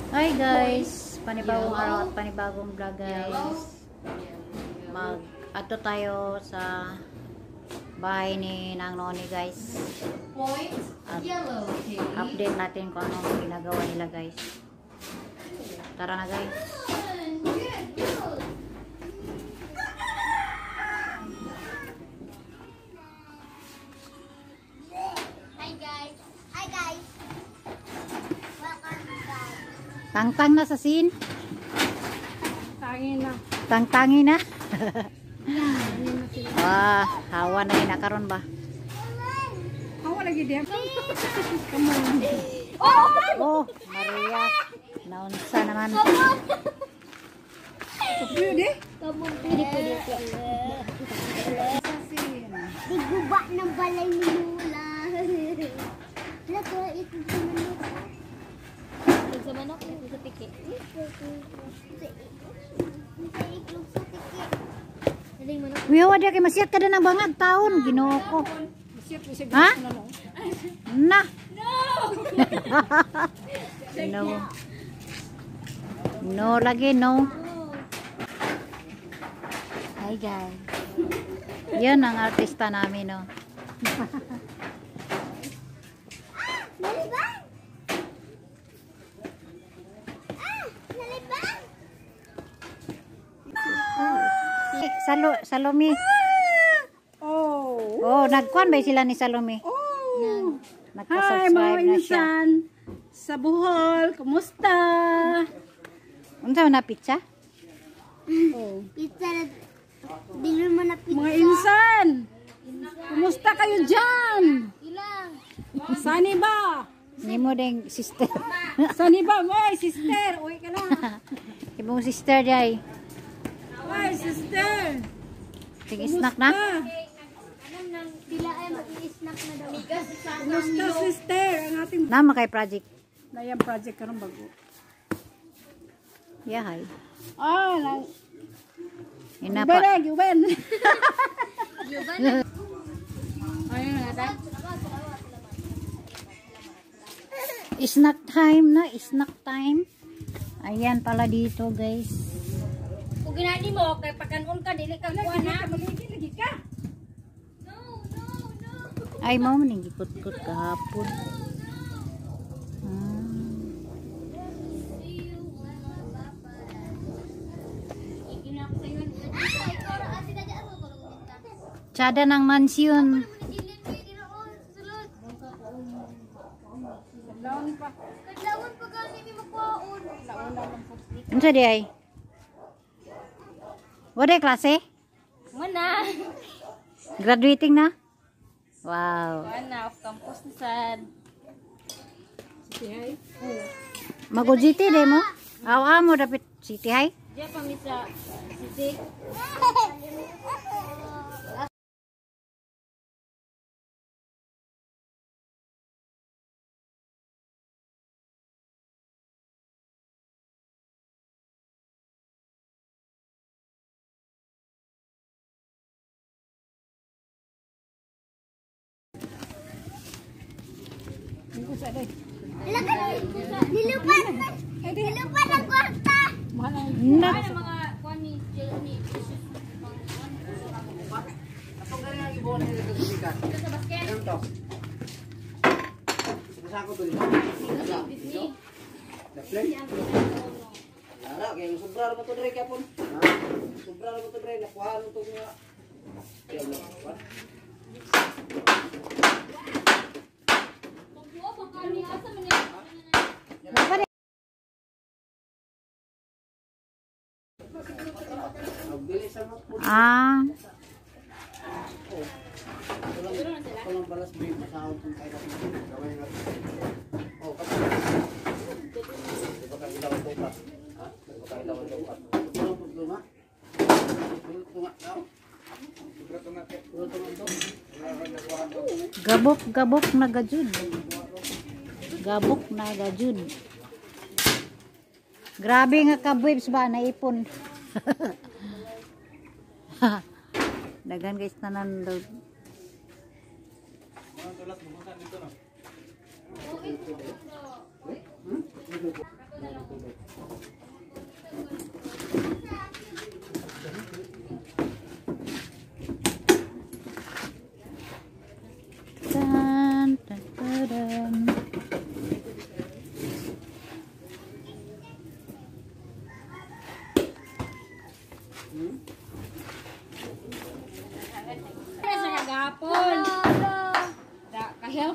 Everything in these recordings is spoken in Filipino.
Hi guys, panibagong araw at panibagong vlog guys. Ato tayo sa bahay ni Nang Noni guys. At update natin kung anong ginagawa nila guys. Tara na guys. Tangtang na sa scene. Tangin na. Tangtangi na. Wah, hawa na yun. Nakaroon ba? Hawa lagi dia. Come on. Oh, Maria. Naunsa naman. Kapyo deh. Pwede. Diguba ng balay ni Lula. Lato, ito sa manok. Sa manok, sa tiki. Sa iklog sa tiki. Daling manok. Wiyawa dia kay masiyat ka na ng bangag taon. Ginoo ko. Ha? Na. No. No lagi, no. Hi guys. Yan ang artista namin, no. Nalibang! Nalibang! Salome. Oh, nagkuan ba sila ni Salome? Oh. Hi, mga Nagka-subscribe na siya. insan. Sa Bohol, kumusta? Unsa man na pizza? Oh. Pizza na... Dilo mo na pizza. Mga insan. Kumusta kayo dyan? Ilang? Sani ba? Nimo ding sister. Sani ba? Oy, sister. Uy ka na. Ibong sister jay. Oy, sister. Sige snack na. Sila ay mag-i-snack na daw. Kumusta, sister? Ang ating Nama kay project. Nayang project karong bago. Yahay. Ah, Ina Uben, pa. Uben. Ayun na ta. Snack time na, snack time. Ayan pala dito, guys. Kung ginani mo, kay pagkanon ka, dili ka kuha na. Lagi ka. Ay, mo maning gikut-kut kahapon. Tsada ng mansyon. Laon pa. Kadlawon pa gani ni magkuhaon. Unsa di ay? Wala klase? Muna. Graduating na? Wow. Ana, off campus na sad. Sige, ay. Mag-UGT di mo? Awa mo dapat city high? Diya pa mi sa Sisig. Nilupan! Nilupan ang kwarta! Na. Ano mga kuan ni Jelly? Sa basket. Ah. Gabok na gajud. Gabok na gajud. Grabe nga kabwebs ba naipon. Dagan guys tanan daw.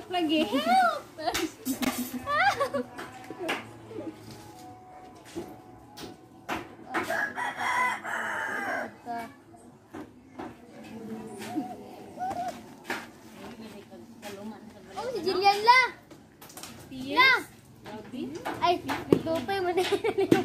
Help lagi. Help. Oh, si Jillian lah. Lah. Ay, nagtupay mo din.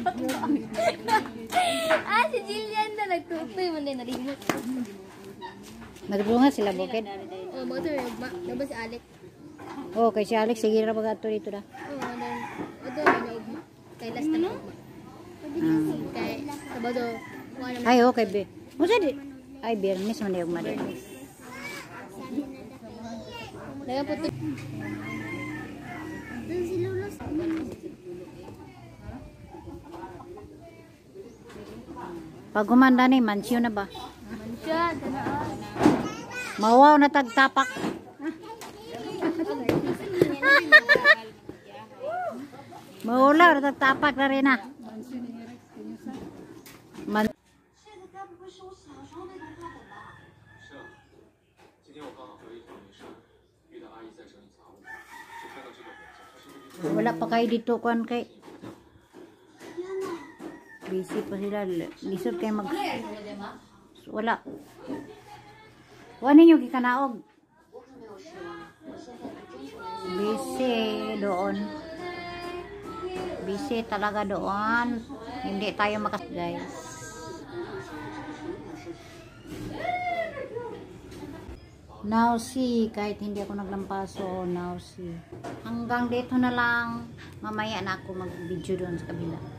Si Jillian na nagtupay mo din. Nalimot. Nagbunga sila bukid. Oh, mga ito yung ugma. Si Alec. Oh, kay si Alex sige ra pag ato dito da. Oh, ito yung ugma. Kay last na ugma. Kay Sabado. Ay, okay be. Mo di. Ay, Biyernes man yung mali. Dagan po ito. Doon si Lulos. Pag gumanda ni mansyon na ba? Mansyon. Mawaw na tagtapak. Maulaw na tagtapak na rin ah. Man 今天我刚好和一同没事，遇到阿姨在整理杂物，就看到这个人小心翼翼地 wala pa kayo dito kuan kay busy pa sila lisod kay mag wala wala ninyo gikanaog busy doon busy talaga doon hindi tayo makas guys now see kahit hindi ako naglampaso now see hanggang dito na lang mamaya na ako mag video doon sa kabila